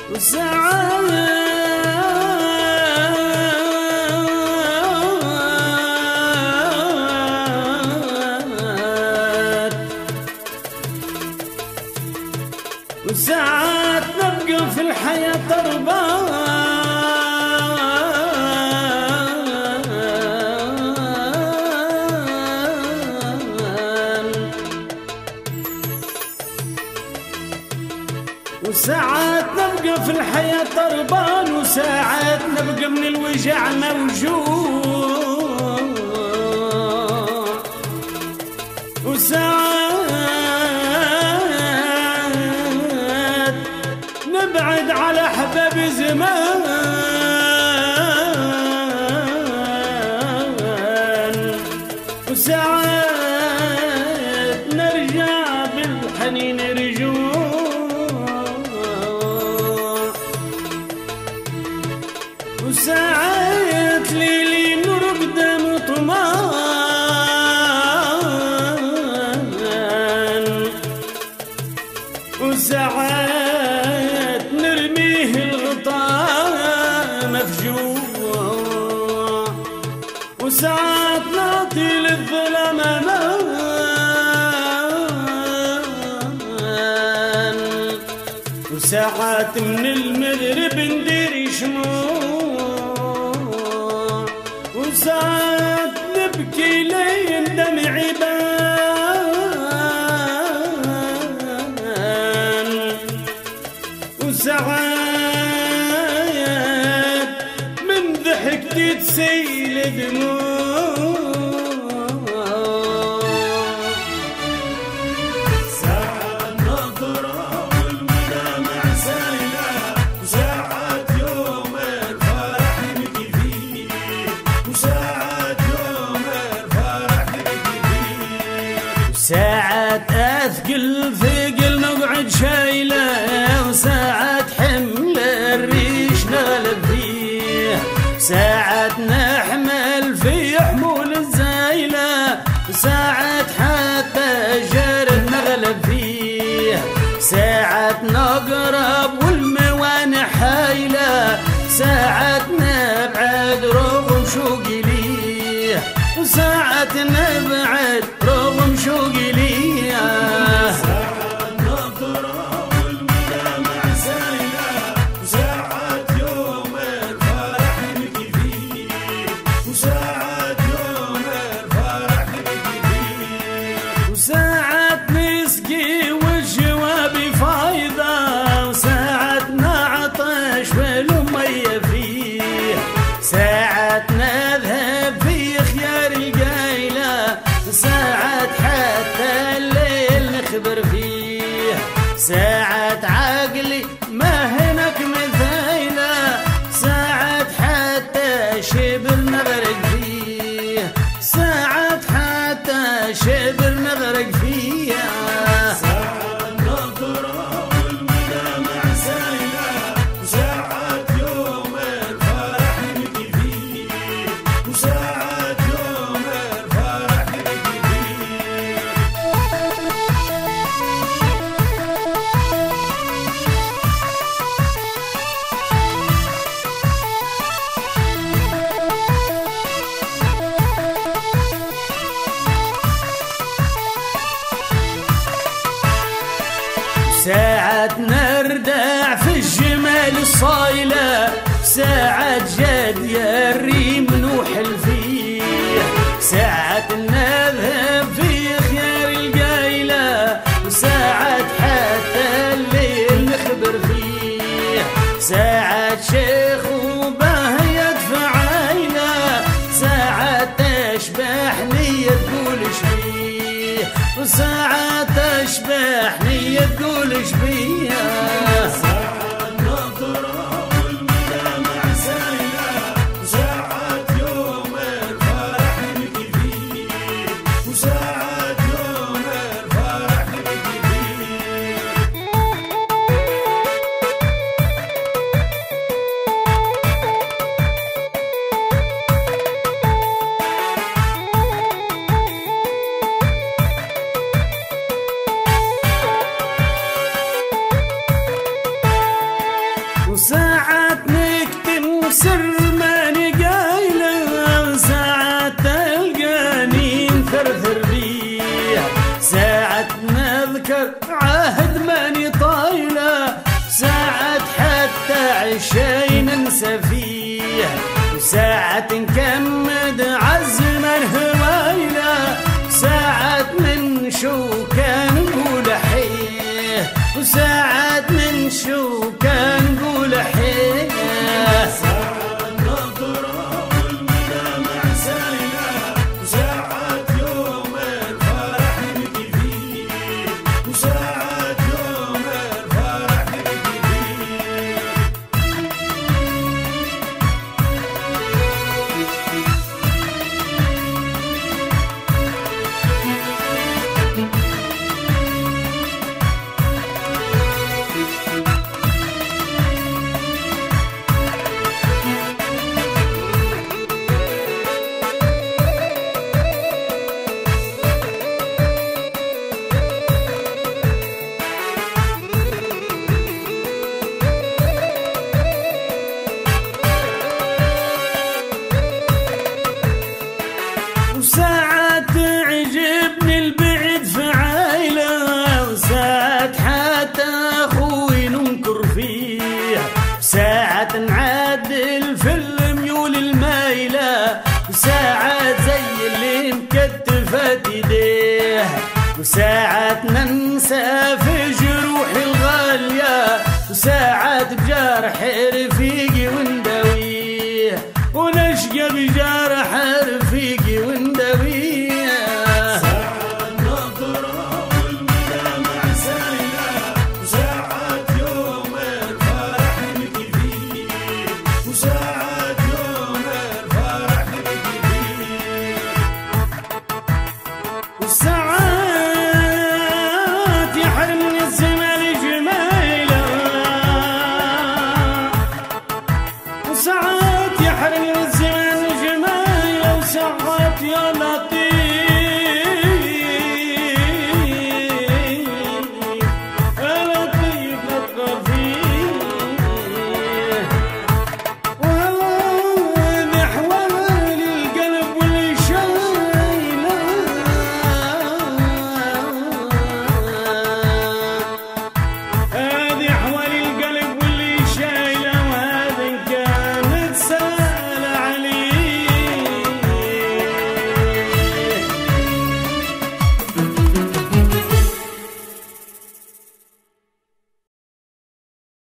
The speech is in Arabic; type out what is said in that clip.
وساعات نبقى في الحياة تربان وساعات نبقى في الحياة تربان وساعات نبقى من الوجع موجوع وساعات نبعد على أحباب زمان وساعات نرجع بالحنين رجوع وساعات ليلي نور قدام طمان وساعات نرميه الغطاء مفجوع وساعات نعطي للظلام امان وساعات من المغرب ندير شموع وساعات نبكي لين دمعي بان وساعات من ضحكتي تسيل دموع ساعات نظرة والملامح سايلة وساعات يوم الفرح نبكي فيه وساعات يوم الفرح نبكي فيه ساعات أثقل ثقل نقعد شايله وساعات حمل الريش نغلب فيه ساعات نحمل في حمول الزايلة ساعات حتى الجرد نغلب فيه ساعات نقرب والموانح حايلة ساعات نبعد رغم شوقي ليه وساعات نبعد رغم شوقي ليه ساعات نظرة والملامح سايلة وساعات يوم الفرح نبكي فيه وساعات يوم الفرح نبكي فيه وساعات نسقي والجوابي فايضة وساعات نعطش والمية فيه ساعات نذهب في خيار القايلة ساعات حتى الليل نخبر فيه ساعات عقلي ما هناك مثايلة ساعات حتى شبر نغرق فيه ساعات حتى شبر نغرق فيه ساعات نظرة والملامح سايلة وساعات يوم الفرح نبكي فيه وساعات يوم الفرح نبكي فيه ساعات نردع في الجمال الصايلة ساعات جاد يري منوحل فيه ساعات نذهب في خيار القايلة وساعات حتى الليل نخبر فيه ساعات شيخ وباه يدفع عينه ساعات تشبحني تقول شبيه وساعات تشبحني تقول شبيه ساعات نظرة والملامح سايلة وساعات يوم الفرح نبكي فيه وساعات يوم الفرح نبكي فيه اتذكر عهد ماني طايله، ساعات حتى عشاي ننسى فيه، وساعات نكمد عزما هوايله، ساعات من شوكة نقول حيه، وساعات من شوكة نقول حيه. ساعات نظرة والملامح سايلة، وساعات يوم الفرح نبكي فيه، وساعات يوم الفرح نبكي فيه. وساعات تعجبني البعد في عايله، وساعات حتى اخوي ننكر فيه، وساعات نعدل في الميول المايله، وساعات زي اللي مكتفت ايديه، وساعات ننسى في جروحي الغاليه، وساعات بجرح رفيقي ونداويه، ونشقى بجرح رفيقي ونداويه. ساعات نظرة والملامح سايلة، وساعات يوم الفرح نبكي فيه، وساعات يوم الفرح نبكي فيه. وساعات